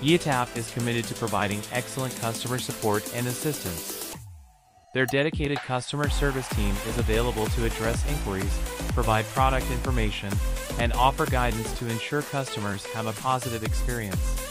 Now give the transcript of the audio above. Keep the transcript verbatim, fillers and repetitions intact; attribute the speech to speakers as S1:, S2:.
S1: YITAP is committed to providing excellent customer support and assistance. Their dedicated customer service team is available to address inquiries, provide product information, and offer guidance to ensure customers have a positive experience.